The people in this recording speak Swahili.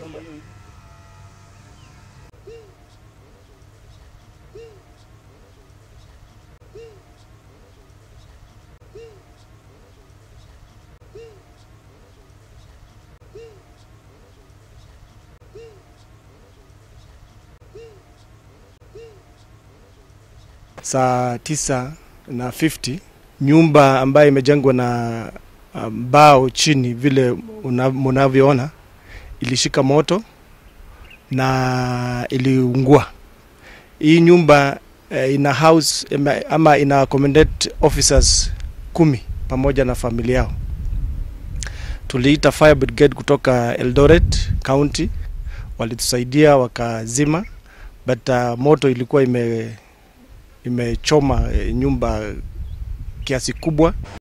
Saa 9:50 nyumba ambayo imejengwa na mbao chini vile mnavyoona ilishika moto na iliungua. Hii nyumba ina house ama ina accommodate officers 10 pamoja na familia yao. Tuliita fire brigade kutoka Eldoret County, walitusaidia wakazima, but moto ilikuwa imechoma nyumba kiasi kubwa.